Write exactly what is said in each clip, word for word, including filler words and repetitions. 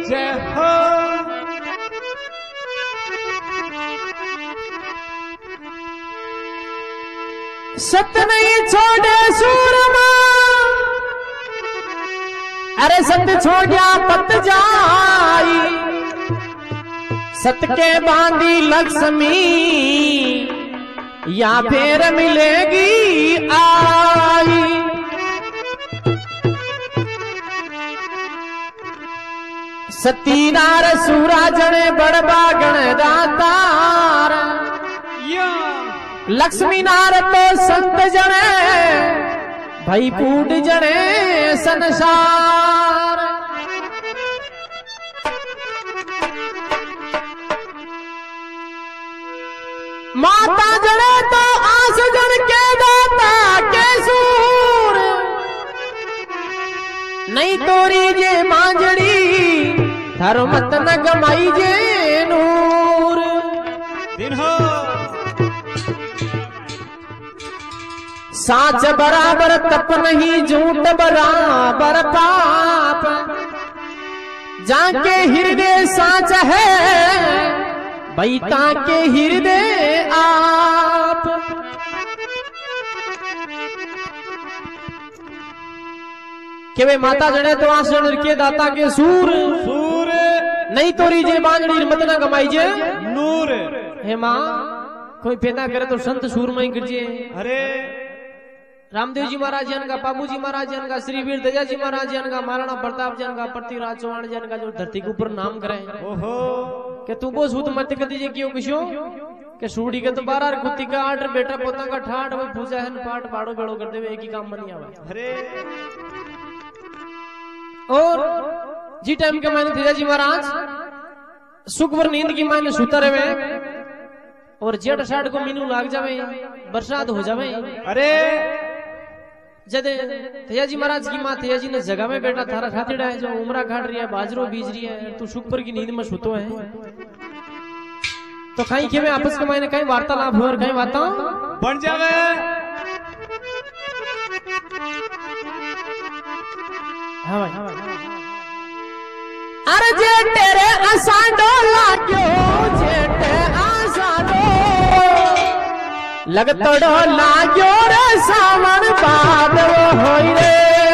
जय हो। सत नहीं छोड़े सूरमा, अरे सत छोड़िया पत जाई, सत के बांधी लक्ष्मी या फिर मिलेगी आई। सती नार सूराजने बड़बा गण दातार, लक्ष्मी नार तो संत जने भाई पूड जने संसार। माता जने तो आस जन के दाता के सूर, नहीं तोरी जे मांजड़ी थारो मत न गमाई जे नूर। दिन हो साच बराबर तप नहीं, झूठ बराबर पाप, जाके हृदय साच है भाई ताके हृदय आप। के वे माता जने तो आस जन के दाता के सूर, सूर नहीं तोरी जे बांगड़ी मत न गमाई जे नूर। हे माँ कोई पैदा करे तो संत सूर में ही गिरजे। अरे रामदेव जी महाराज जन का, बाबू जी महाराज जन का, श्री वीर दया जी महाराज जन का, महाराणा प्रताप जन का, पृथ्वीराज चौहान जन का जो धरती के ऊपर नाम करे। ओहो के तू वो सूत मत कर दीजिए क्यों किशो के सूड़ी के तो बारह कुत्ती का आठ बेटा पोता का ठाठ वो पूजा है पाठ बाड़ो बेड़ो कर दे एक ही काम बनी आवा। अरे और जी टाइम के मैंने दया जी महाराज सुखवर नींद की मैंने सुता रहे और जेठ साठ को मीनू लाग जावे, बरसात हो जावे। अरे जद थैया जी महाराज की माँ थैया जी ने जगह में बैठा थारा खातीड़ा है जो उमरा काट रही है, बाजरो बीज रही है, तू शुक्र की नींद में सुतो है। तो कहीं के में आपस के मायने कहीं वार्तालाप हो और कहीं बाता बन जावे। हाँ भाई, हाँ भाई। अरे जे तेरे असांडो लाग्यो, जे ते आसांडो लगतड़ो लाग्यो रे सावन बाद होई रे।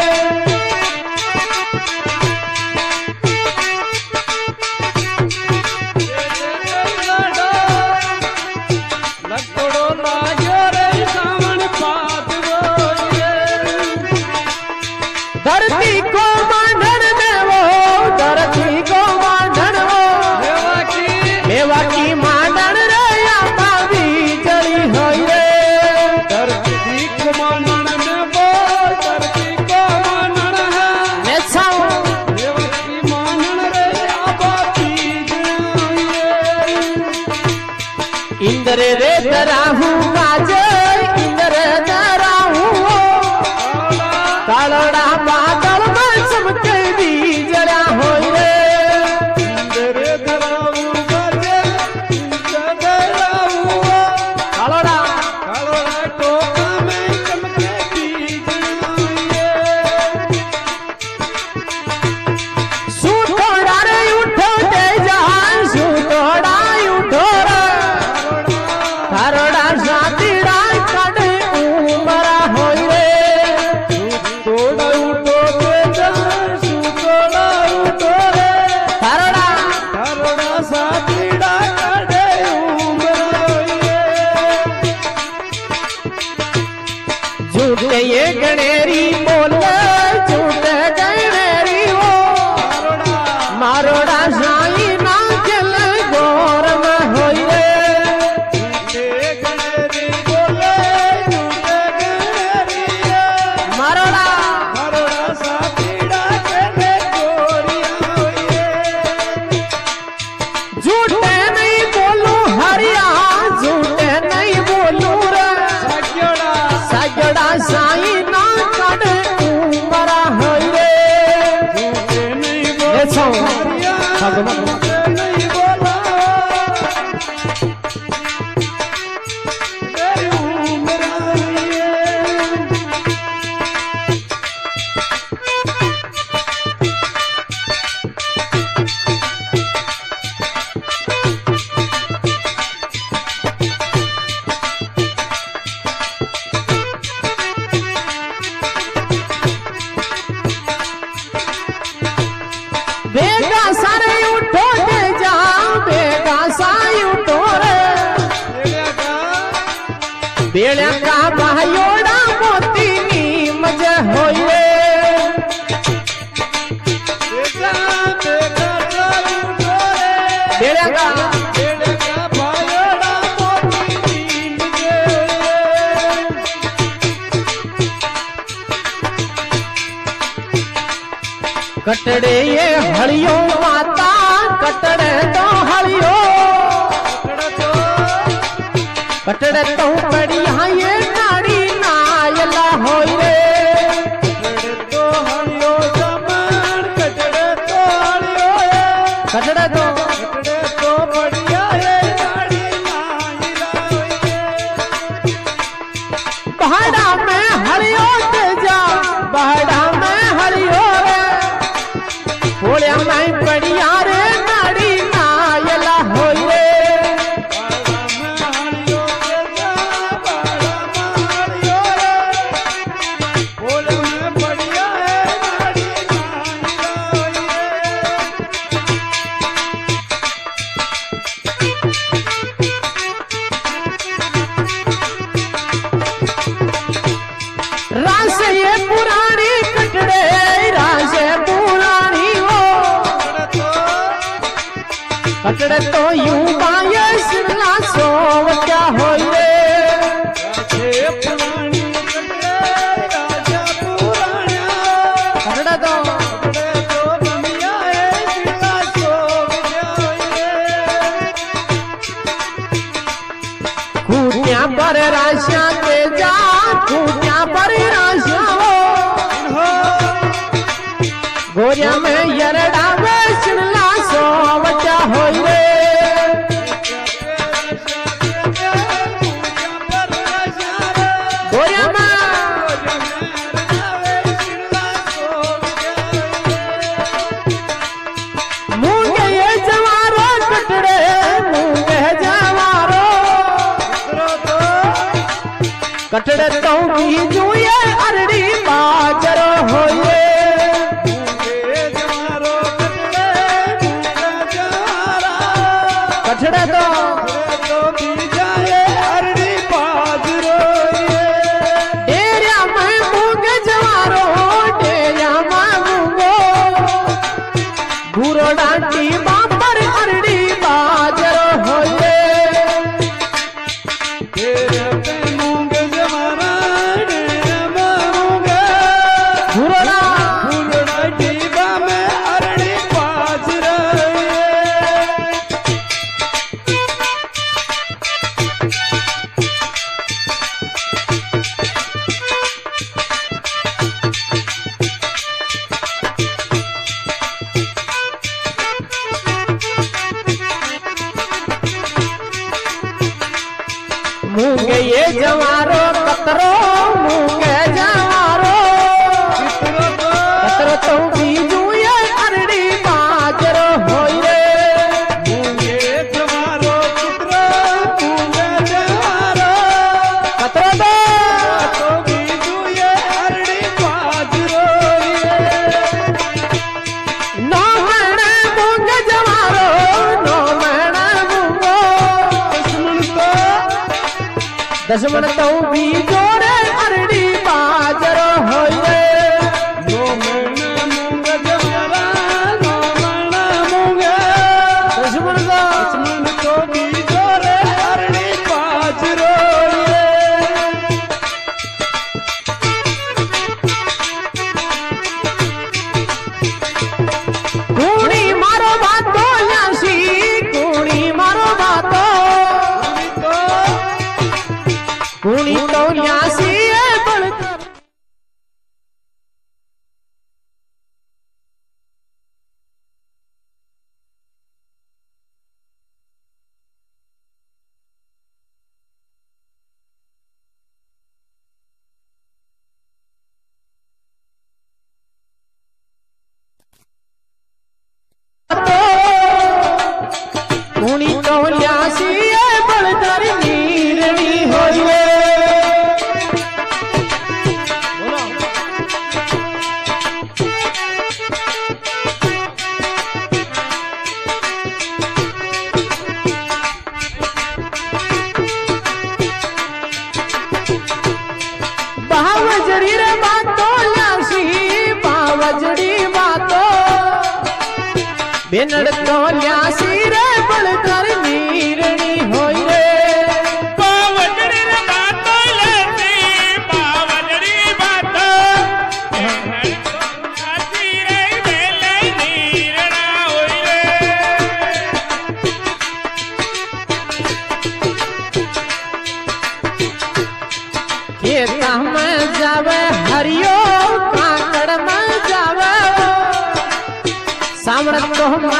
लगतड़ो लाग्यो रे सावन बाद होई रे। धरती को मांडन में वो, धरती को मांडन वो, मेवा की मेवा की मांडन रे या बावी जड़ी होई रे। धरती को मानन में वो, धरती को मानन है मैं छाऊं मेवा की मानन रे आबादी जाए। इंद्र रे दराहू काजे, इंद्र दराहू कालोड़ा बादल में चमके बीजरा होई रे। इंद्र धराऊ बाजे, इंद्र धराऊ कालोड़ा कालोड़ा टोका में चमके बीज आए। सूतोड़ा रे उठो ते जहां, सूतोड़ा उठो रे थारोड़ा सातीड़ा कड़े उमरा होई रे। तोड़ा उठो ते जहां, सुतोड़ा उठो रे थारोड़ा कालोड़ा साथीड़ा काढ़े उमर होइए। झूठे ये गणेरी बोले, झूठे गणेरी हो मारोड़ा साई ना चल गोर में होई रे। झूठे गणेरी बोले, झूठे गणेरी मारोड़ा कालोड़ा साथीड़ा काढ़े गोरियां होइए। झूठे नहीं बोलू हरिया, झूठे नहीं बोलू रे साग्योड़ा सगड़ा साई ना कड़ उमरा होई रे। झूठे नहीं ले बोला छो हरिया, भगवान झूठे नहीं बोला मेरी उम्र होइए। कटड़े ये हरियो माता कटड़े तो हरियो कटड़े तो बढ़िया ये नाड़ी नायला होई रे कटड़े तो हरियो जमन कटड़े तो हरियो कटड़े तो कटड़े तो बढ़िया है नाड़ी नायला होई पहाड़ा में हरियो तेजा पहाड़ा में हरियो रे बोलिया मैं बढ़िया रे नाड़ी नायला होई रे कटड़े तो यूं बाये सिरला सोव क्या होई रे पुरानी कटड़े राजा पुराना कटड़े तो कटड़े तो बमिया है सिरला सोव क्या होई खूटिया पर राशा तेजा खूटिया पर राशा हो गोरिया में यरड़ा में सिरला सोव क्या होई रे गोरिया में मूंगे ये जवारो कटड़े मूंगे जवारो कटड़े तो बीजू ये अरड़ी बाजरो होई कटड़े तो तो बीजा है अरड़ी बाजरो डेरिया में मूंगे जवारो डेरिया में मूंगो भूरो डांटी बापर अरड़ी बाजरो होई तेरे पे मूंग जमाना डेरे में मूंग भूरोड़ा फूलड़ा डीबा में अरड़ी बाजरो मूंगे ये जवारो कतरो मूंगे जवारो कतरो तो बीजू ये अरड़ी बाजरो होई रे मूंगे जवारो पुत्रो मूंगे जवारो कतरो तो तो बीजू ये अरड़ी बाजरो नो मणे मूंगे जवारो नो मणे मूंगो दुश्मन तो दशमन तो बीजो रे अरड़ी बाजरो होई रे नो मना मूंग जवारा नो मना मूंग दशमन तो दुश्मन तो बीजो रे अरड़ी बाजरो कूणी मारो बातो यासी कूणी मारो बातो तो कूणी तो यासी ए बड़कर कूणी तो यासी ए बड़कर नीरणी होई रे बावजड़ी रे बातो यासी बावजड़ी बातो बेनड़ तो ल्यासी रे बड़कर नीरणी होई रे बावजड़ी रे बातो ल्यासी बावजड़ी बातो ल्यासी रे बेले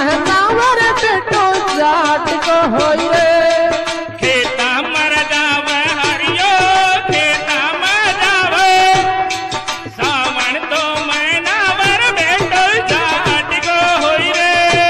महनावर बेटो जाट को होई रे खेता मर जावे हरियो खेता मर जावे सावन तो महनावर बेटो जाट को होई रे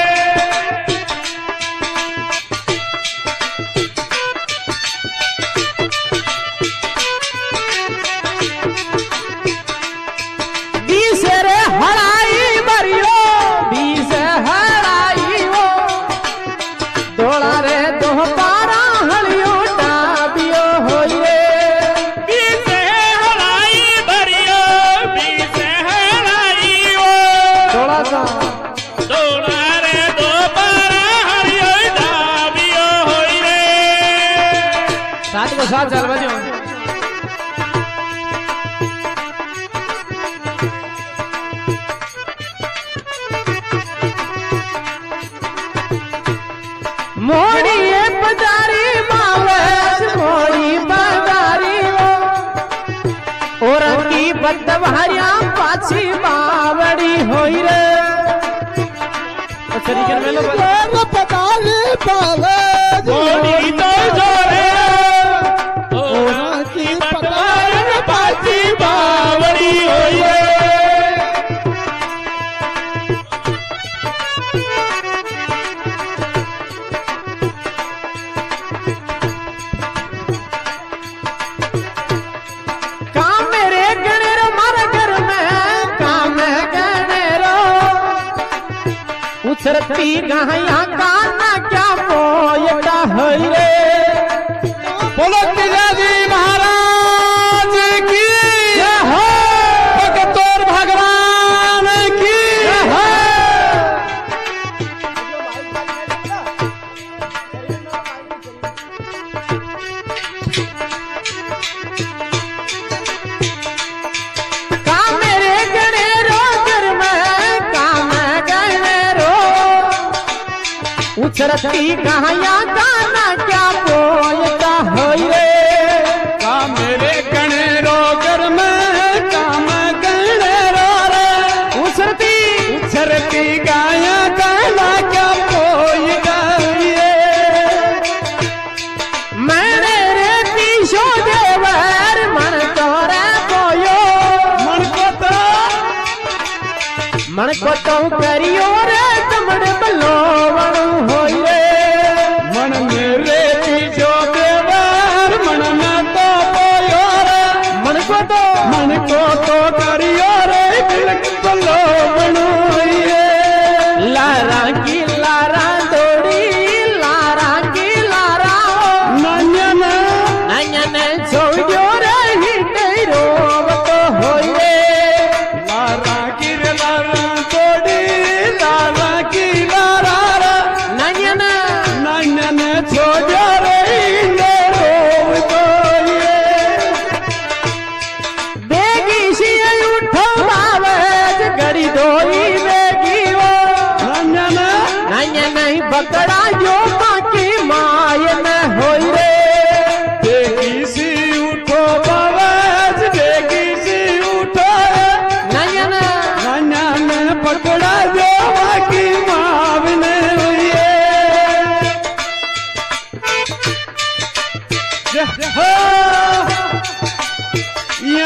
बीसरे हराई बरियो बीस हराई हो दोड़ा रे दो पारा हलियो डाबियो होई रे बीस हराई बरियो बीस हराई हो थोड़ा सा दोड़ा रे दो पारा हरियो डाबियो होई रे साथ को साथ चल बजो मोड़ी पदारी मावेश मोड़ी पदारी हो और की बदवहरिया पाछी बावड़ी होई रे तरीके में लो पदारी मावेश मोड़ी तो जोरे और की पतार पाची बावड़ी होई रे काम मेरे गणेरो मारे घर में काम गणेरो उछरती गहया काना क्या पोयटा होई रे बोलो तिजाजी महाराज की जय हो भगतोर भगवान की जय हो काम मेरे गणेरो घर में काम गणेरो उछरती गहया काना क्या पोयटा होई रे का मेरे गणेरो घर में काम गणेरो रे उछरती उछरती गाया काला क्या कोई गाइए मैंने रे पीछो देवर मन तोरे बोयो मन को तो मन को तो करियो रे तुमने बलोवण होई रे मन मेरे पीछो देवर मन में तो बोयो रे मन को तो मन को तो करियो रे बिल्कुल बनोइए लारा की लारा दौड़ी लारा की लारा नयन नयन छोड़ो रे हिटे रोव तो होई रे लारा की लारा तोड़ी लारा की लारा रा नयन नयन छोड़ो रे इंदे रोव तोइए बेगी सी उठो बावज गड़ी दोई बेगी वो नयन नयन नहीं बकड़ा जो बाकी माय न होई रे देखी सी उठो बाबा देखी सी उठो नयन नयन पकड़ा जो बाकी मावने हुए हो या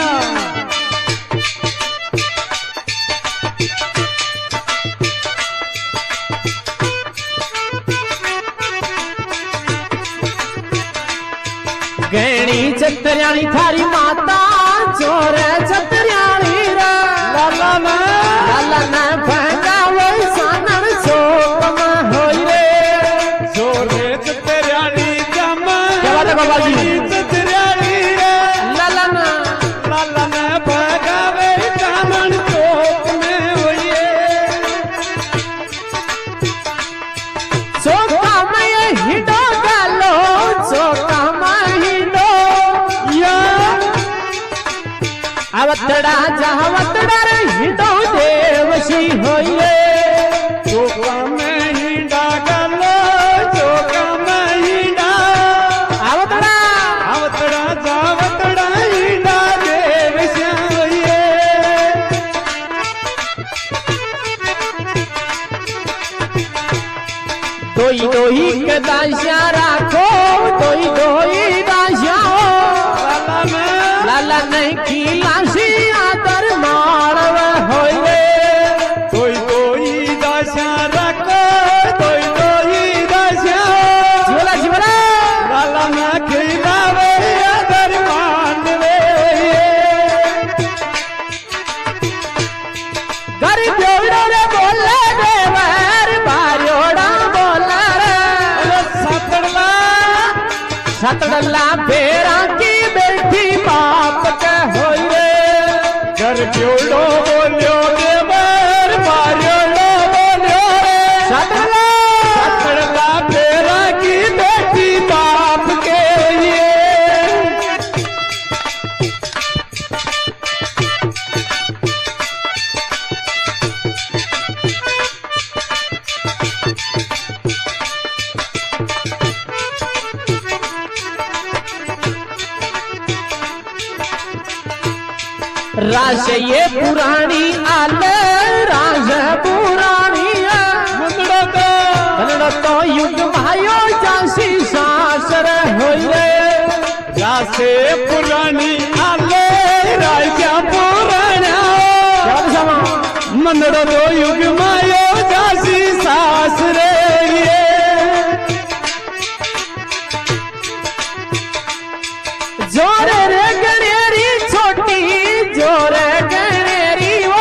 गैणी छतरियाणी थारी माता चोर छतरियाणी रा लाला ना लाला न भंगा वो सानर सोक में होई रे जोरे चतरियाणी जमा क्या बात है बाबा जी? चतरियाणी रे लाला न लाला ना भगावे कानन चौक में हुए सोका में हिडो गालो सोका में हिडो या अवतड़ा जहावतड़ा रे हिडो देवसी होइए चौका में ही डागलो चौका में ही डा अवतड़ा अवतड़ा जावतड़ा ही डागे विषय दोई दोई के दासिया राखो दोई दोई दासिया लाला में लाला नहीं खिलासी आदर मानव होइले दोई दोई दासिया रखो दोई दोई दासिया जीवला जीवला लाला में खिलावे आदर मानवे घर जोड़ो रे बोले रे वर बारियोड़ा बोला रे सतड़ला सतड़ला बेरा की बेटी बाप के होई रे घर जोड़ो बोलियो देवर बारियोड़ो बोलियो रे सतड़ला सतड़ला बेरा की बेटी बाप के लिए राज ये पुरानी आल राज पुरानी मुंडो तो बनड़ो तो युग भाइयो जासी सासर होई रे रासे पुरानी आले राजा पुराना क्या समा मंदड़ो तो युग मायो जासी सास रे ये जोरे रे गणेरी छोटी जोरे गणेरी वो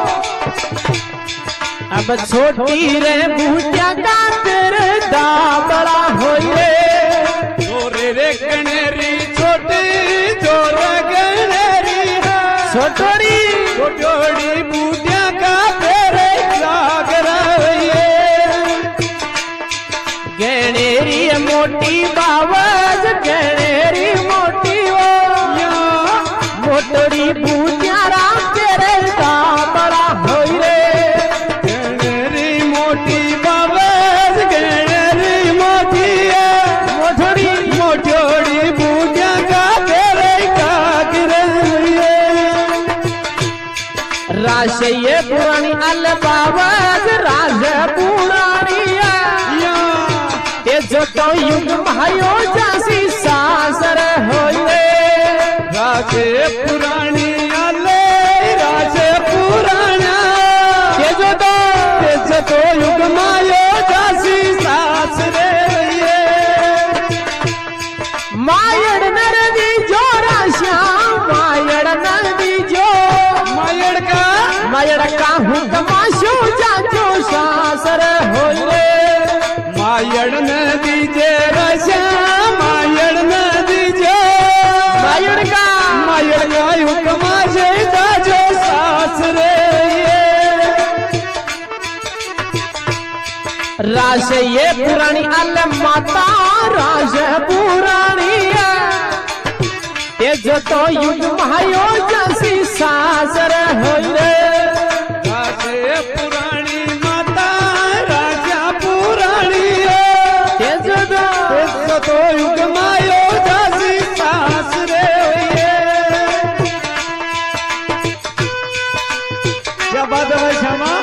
अब छोटी रे बूटिया का तेरे दाबड़ा होई रे जोरे रे गणेरी छोटी जोर गणेरी छोटोरी छोटोड़ी बूटिया का तेरे लाग रही गणेरी मोटी बावज गणेरी मोटी वो मोटरी बूटिया राम तेरे दाबड़ा होई रे गणेरी मोटी बाबस गणेरी मोटी मोटरी मोटोड़ी बूटिया का तेरे काग रही राज ये पुरानी अल बावज राज पुरानी जो तो युग भाइयों जासी सासर होई रे राजे पुरानी आले राजे पुराना ये जो तो तेज तो युग मायो जासी सास रे ये मायड़ नरदी जो राश्याम मायड़ नरदी जो मायड़ का मायड़ का हुक्मा शो जाचो सासर होई रे मायड़ नदी जे रशा मायड़ नदी जे मायड़ का मायड़ का हुक्मा से जाजो सास रे राज ये पुरानी अल माता राज पुरानी ये जो तो युग भाइयों जासी सासर होई रे राजे पुरानी माता राजा पुरानी ये जो तो तेज तो युग मायो जासी सास रे ये क्या बात है भाई श्यामा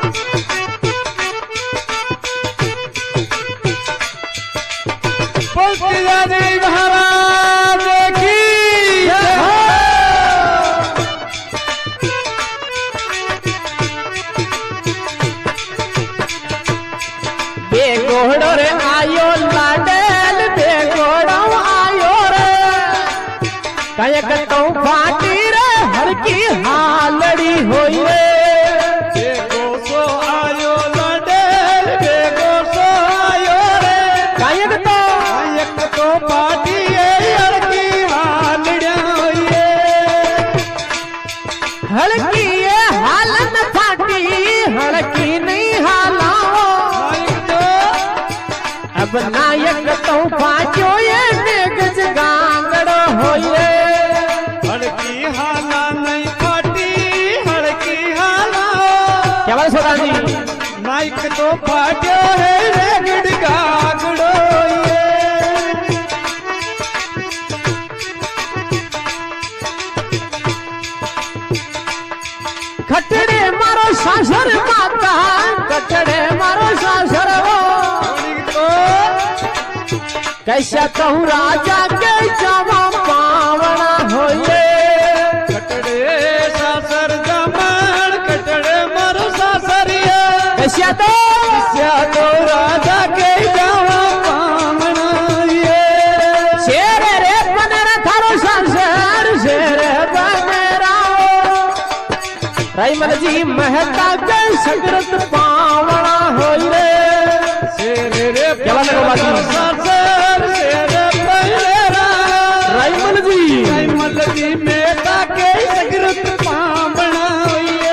पंकजाजी महाराज की बेगोड़ो रे आयो लाडल बेगोड़ो आयो रे कायक तो फाटी रे हर की हालड़ी होई रे बेगो सो आयो लडेल बेगो सो आयो रे कायक तो एक तो पार्टी है लड़की हालड़िया ये हल्की ये हालत फाटी हल्की नहीं हालाओ एक तो अब नायक तो फाचो ये नेगज गांगड़ो होई रे लड़की हाला नहीं पार्टी लड़की हाला क्या बात सोदा जी नाइक तो पार्टी है रेगड़ गागड़ो ये खटड़े मारो सासर माता खटड़े मारो सासर वो तो कैसा कहूँ राजा के जमा पावना होइए कटड़े सासर जमण कटड़े मरु सासरिया कैसा तो कैसा तो राजा के जमा पावना ये शेर रे बनेरा थारो संसार शेर बनेरा रायमल जी महता के सगरत पावना होइए शेर रे क्या लगा बाजी सासर शेर बनेरा रायमल जी रायमल जी मेहता के सगरत पावना ये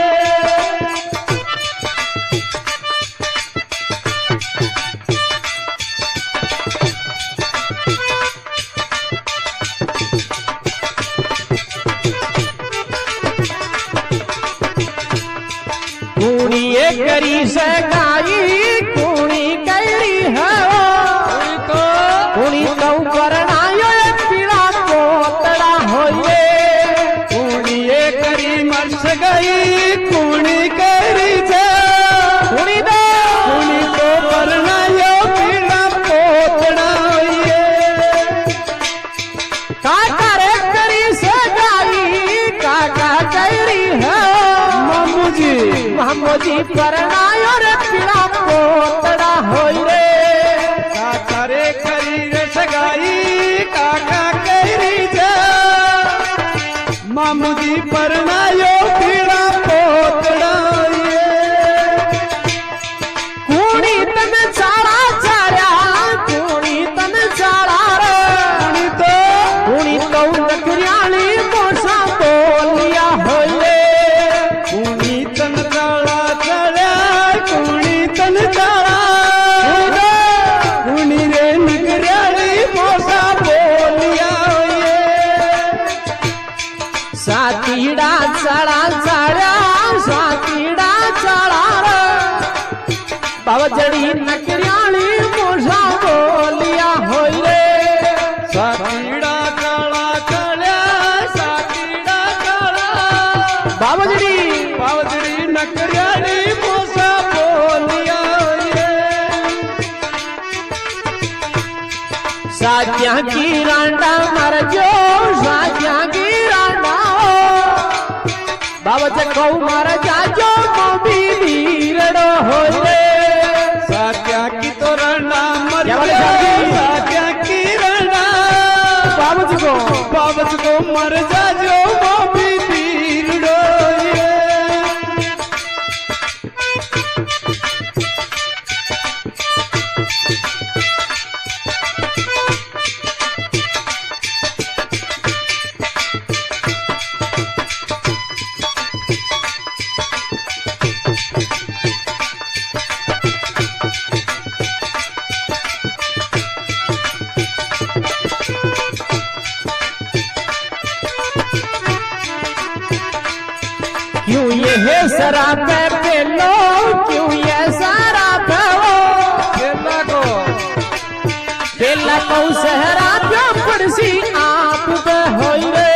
कुणी करी सगाई कुणी कैरी है तो कुणी तो करनायो पीड़ा पोतड़ा होइए कुणिए करी मर्स गई कुणी करी छे कुणी दो कुणी तो परनायो पीड़ा पोतड़ा ये काका रे करी सगाई काका कैरी है मामू जी मामो जी करनायो रे पीड़ा पोतड़ा होइए काका रे करी रे सगाई काका करी छे मामू जी परनायो पीड़ा पोतड़ा ये कुणी तन चाड़ा चाड़ा कुणी तन चाड़ा रे कुणी तो कुणी तो नकरियाली मोसा बोलिया होइए कुणी तन चाला चढ़ा कुणी तन चाला कुणी रे नगरियाली मोसा बोलिया ये सातीड़ा चढ़ा चढ़ा सातीड़ा चढ़ा रे बाबजड़ी नकरियाली मोसा बोलिया होइए सातीड़ा चाला चढ़ा सातीड़ा चाला बाबजड़ी बावजड़ी नगरियाली मोसा बोलिया ये साज्या की रांडा मर जो साज्या की रांडा बाबा से कौ मर जा जो मोबी वीरड़ो होइए सात्या की तो रणा मर क्या बोले गया साहब जी? सात्या की रणा बाबा जी को बाबत को मर जा जो वो भी पीर डोये क्यों ये है शराब पे लो क्यों ये शराब हो केला को बेला कौ सहरा जो पड़सी आप पे होइए